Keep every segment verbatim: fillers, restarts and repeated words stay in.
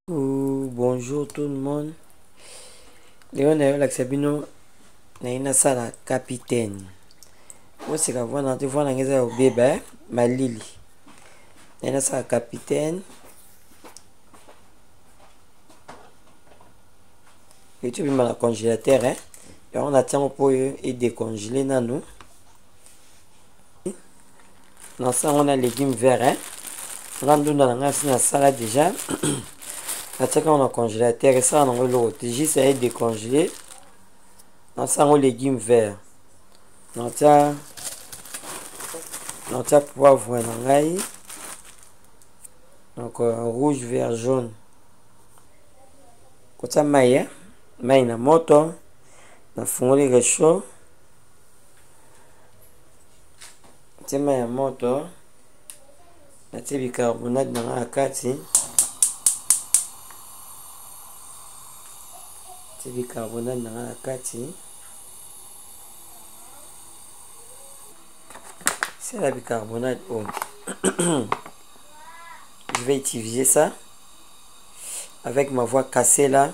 Ouh, bonjour tout le monde. Léon a eu l'accès-bino na sala capitaine. Moi c'est qu'avant on a voir na au bébé malili. Na sala capitaine. Et tu mets dans le congélateur hein. Et on attend pour et décongeler na nous. Dans ça on a légumes verts hein. On a dans la salade déjà. Quand on a congélateur et ça on a l'autre. Juste à décongeler. Dans ça on légumes verts. Dans ça on a poivre et donc euh, rouge, vert, jaune. Quand ça maille, maille na moto, na fungoli réchaud. C'est maille na moto, na te bicarbonate na akati. C'est bicarbonate na akati. C'est la bicarbonate. Oh. Je vais utiliser ça avec ma voix cassée là.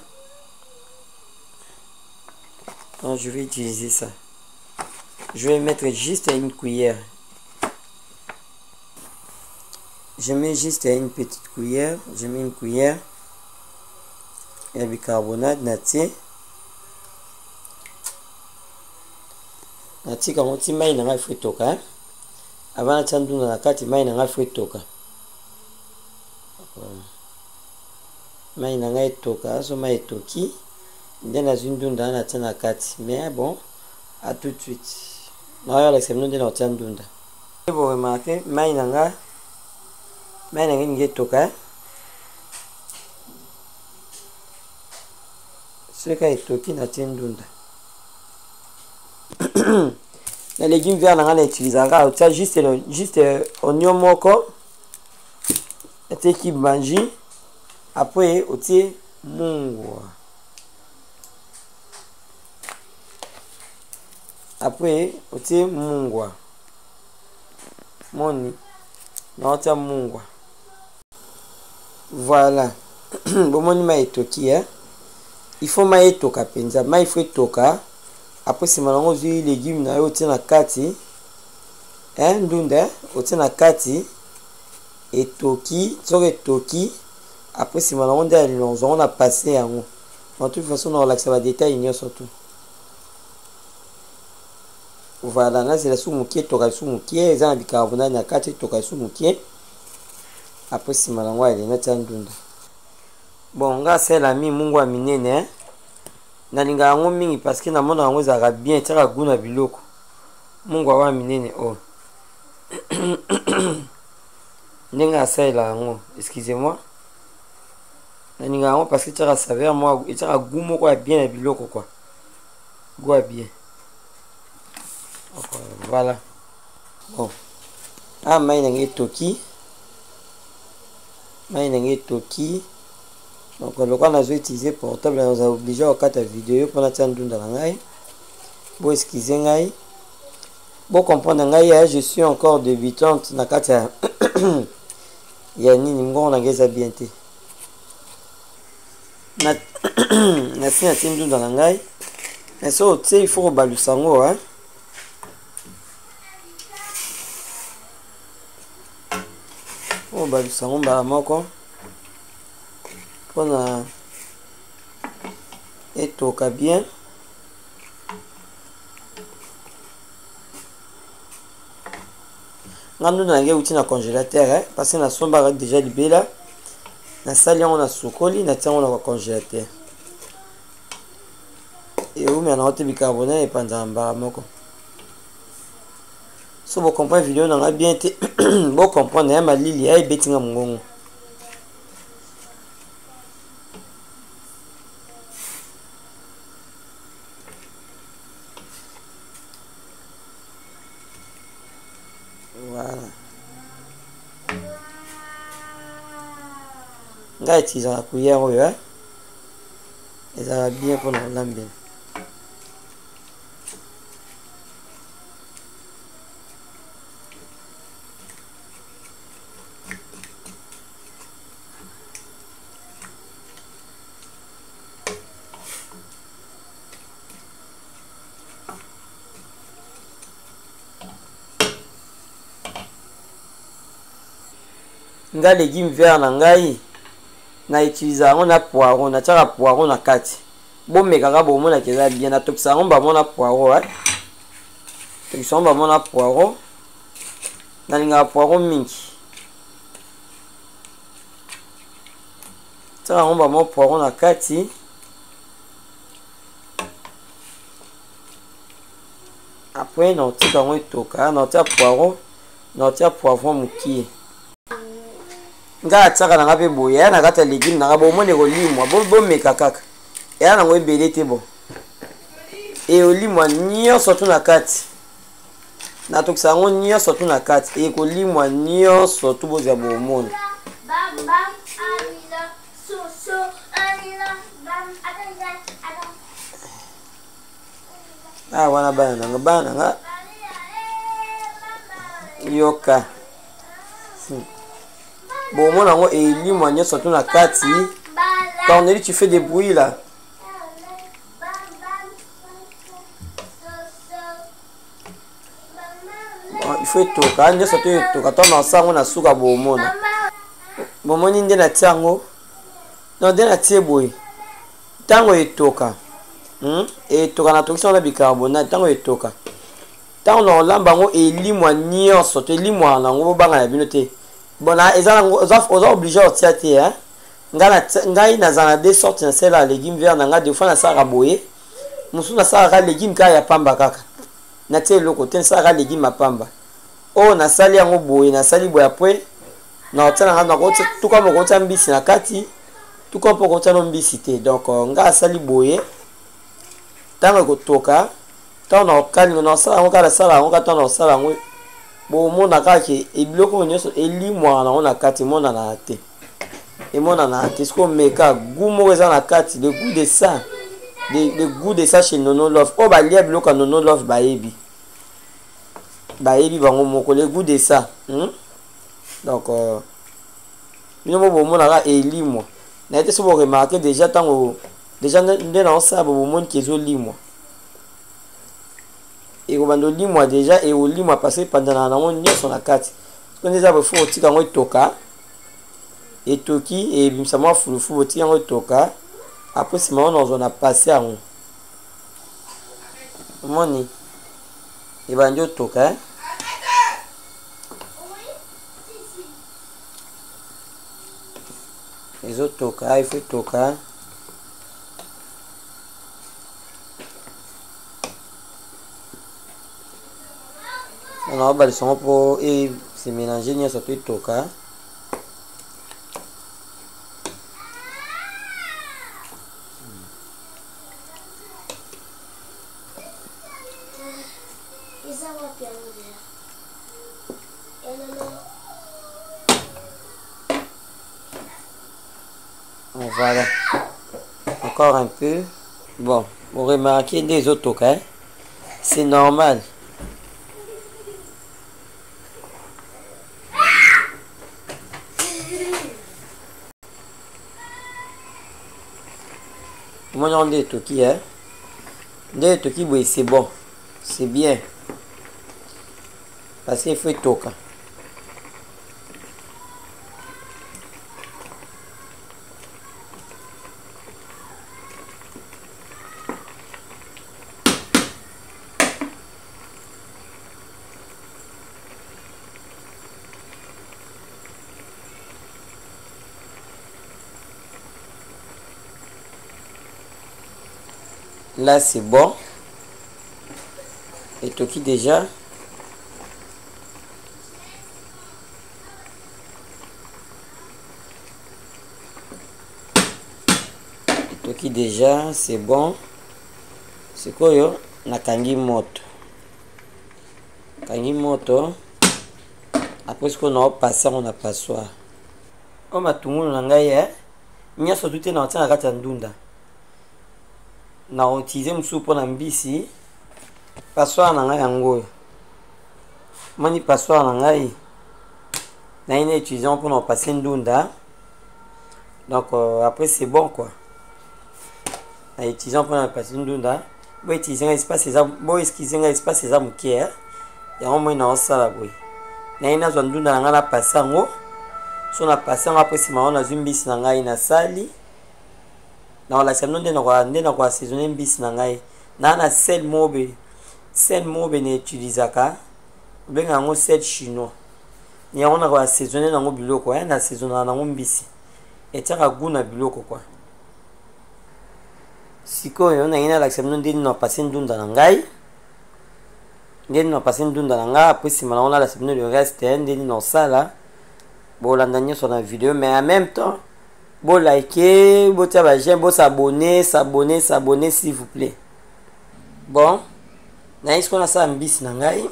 Donc je vais utiliser ça. Je vais mettre juste une cuillère. Je mets juste une petite cuillère. Je mets une cuillère. Et le bicarbonate natie. Natie comme on dit maï n'a pas fait toka. Avant de t'en donner la carte maï n'a pas fait toka. Maï n'a pas toka. So maï toki. Dès la zone d'onde on attend la carte. Mais bon, à tout de suite. Non, avec ce nom de l'autre d'onde. Vous remarquez, maï n'a pas maï n'a pas toka. Ce qui est toki na tient d'onde. Les légumes verts on les utilisera. On tient juste juste oignon moko. Et qui mange. Après on tient mungwa. Après on tient mungwa. Moni. On tient mungwa. Voilà. Bon moni ma etoki hein. Il faut ma etoka penza. Ma il faut etoka. Après c'est maintenant les légumes na yo tient na kati. Hein ndunda on tient na kati. Etoki, sur etoki. Après c'est maintenant on a on a passé à moi. De toute façon on relaxe les détails il y a surtout. Voilà, là c'est la soupe qui est toka soupe qui est dans bicarbonate na kati toka soupe qui. Après c'est maintenant on est na ndunda. Bon, on va faire la mi mungwa minene. Nalinga yango mingi parce que na mona yango ezaka bien taka guna biloko. Mungwa wa minene oh. Nenga asala yango, excusez-moi. Nalinga yango parce que taka saveur moi taka goût moko ya bien na biloko quoi. Goût bien. Okay, voilà. Bon. Ah mai nange toki. Mai nange toki. Donc le cas on a utilisé portable on a obligé à quatre vidéo pour la tendre dans ngai. Bon excusez ngai. Bon comprendre ngai je suis encore débutante na kata ya nini ngo na ngeza bien te. Na na sina tindu dans ngai. Mais ça tu sais il faut balusango hein. Oh balusango ba moko. On a etoka bien. Ngando na nge uti na congélateur hein parce que na somba déjà libela. Na sali on a sokoli na tia on a congélateur. Et où mais na hote bicarbonate et pendant moko. So vous comprenez vidéo na bien été bon comprendre hein malili ay betinga mongongo. Voilà. Nga utilise la cuillère hein. Et ça va bien pour la lambe. nga légume vert na ngai na utiliser yango na poireau na tiaka poireau na kati bomekaka bomona keza bien na tokisa yango bamona poireau eh tokisa yango bamona poireau nalingaka poireau mingi tiaka yango bamona poireau na kati après na otika yango etoka na otia poireau na otia poivron mokie nga atiaka nanga mpe boye eya na kati ya légume nanga bomoni ekolimwa bomeka kaka eya nango ebele te bo ekolimwa nyonso tu na kati natokisa yango nyonso tu na kati ekolimwa nyonso tu bozwa bomona ah wana bana nanga bana nanga yoka bon mon ango et lui moi n'y surtout la kati quand on est tu fais des bruits là bon, il faut toka n'y surtout toka toi dans ça on a souka bon mon bon mon inde na tiango non de na tie boy tango et toka hmm et toka na toka na bicarbonate tango et toka tango na lamba ngo et lui moi n'y surtout lui moi na ngo banga ya binote bon là ils ont obligé à tirer hein ngana ngai na zana deux sortes na celle légumes verts na nga deux fois na sara boye musu na sara légumes ka ya pamba kaka na tie le côté sara légumes ma pamba oh na sali yango boye na sali boye après na otela nga na ko tout comme ko mbisi na kati tout comme ko tano mbisi te donc nga sali boye tango ko toka tango na okali na sala ngo ka sala ngo ka tango sala ngo bon mona kaki ebiloko nyonso elimwa na ona kati mona na te et mona na te ce qu'on meka gumo eza na kati le goût de ça le, le goût de ça chez Nono Love oh ba lia biloko Nono Love ba yebi ba yebi bango moko le goût de ça hmm? donc euh bino bo mona ka elimwa na été so bo remarquer déjà tango déjà ndé na ça bo mona kezo limwa et au bando limwa déjà et au limwa passé pendant na nango nyonso na kati parce que déjà bo faut tika ngo toka et toki et bimsa mwa fulufu bo tika ngo toka après c'est maintenant on a passé en moni et banjo toka hein? Les autres toka il faut toka on a balisé pour et c'est mélanger ni surtout toka voilà encore un peu bon vous remarquez des autres toka hein? C'est normal. Moi on dit toki hein des toki oui c'est bon c'est bien parce qu'il faut toka là c'est bon et toki déjà toki déjà c'est bon c'est quoi yo na kangi moto kangi moto après ce qu'on a passé on a passoire comme à tout le monde ngai hein nya so tout na tina kati ndunda na utiliser musu pour na mbisi passoire na ngai yango mani passoire na ngai na ina utiliser pour na passer ndunda donc euh, après c'est bon quoi na utiliser pour na passer ndunda bo utiliser un espace ça bo utiliser un espace ça mukie ya au moins na osala boy na ina zo ndunda na ngai na passer ngo so na passé après sima on a vu mbisi na ngai na sali na la semno ndena kwa ndena kwa saisonner mbisi na ngai na na sel mobe sel mobe ne utilisaka benga ngo sel chinois ni on a kwa saisonner na ngo biloko ya na saisonner na ngo mbisi etaka guna biloko kwa sikoyo na ina la semno ndeni na passer ndunda na ngai ndeni na passer ndunda na nga après sima na on a la semno le reste ndeni na sala bolanda nyonso na vidéo mais en même temps bon liker bon tia ba j'aime bon s'abonner s'abonner s'abonner s'il vous plaît bon na est-ce qu'on a ça mbisi na ngai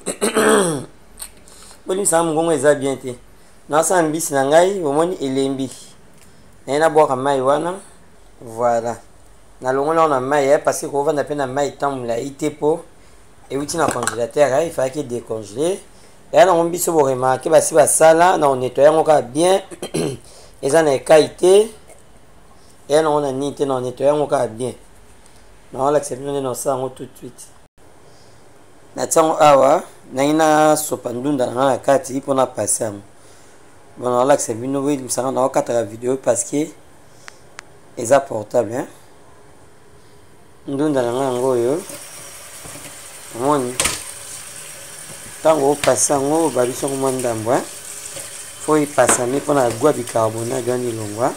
bon ça mongo eza bien te na ça mbisi na ngai bomoni elembi na na boire mai wana voilà na longola on a mai parce que ko vanda pe na mai tamula ite po et outi na congélateur il fallait qu'il décongeler et là on biso bo remarquer ba si ba sala na on nettoyer encore bien et ça na qualité et là on a nité na on nettoyer encore bien na on l'accepte na ça tout de suite na tsango awa na ina sopa ndunda na kati pour na passer bon on l'accepte no oui ça na quatre la vidéo parce que est portable hein ndunda na ngo yo moni tango passa ngo ba biso ko mandambo hein faut y passer mais pour na gwa bicarbonate gani longwa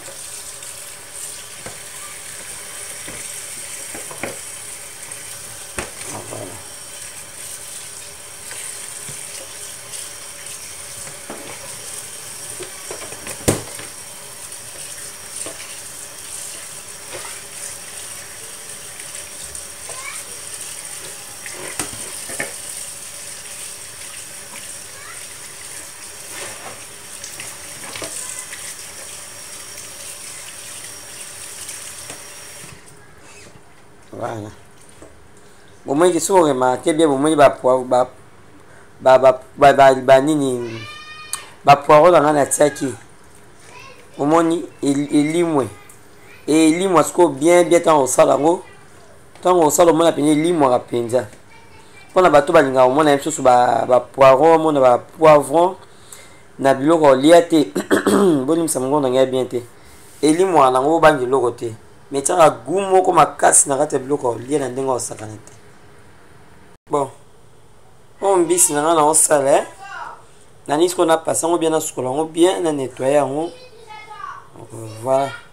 voilà bon moi je suis remarqué bien bon moi ba poivre ba ba ba ba ba nini ba poivre dans la tiaki au moni elimwe et elimwe sko bien bien tant au salango tant au salo mona peni elimwe rapenza pona bato balinga au mona msusu ba ba poivron mona ba poivron na biloko liate boni msamongo na bien te elimwe na ngo bangi loko te mais tanga gumo ko makasi na kati biloko lié na ndenga osakana te bon on mbisi na na osala na nisko na passer ngo bien na sukola ngo bien na nettoyer ngo voilà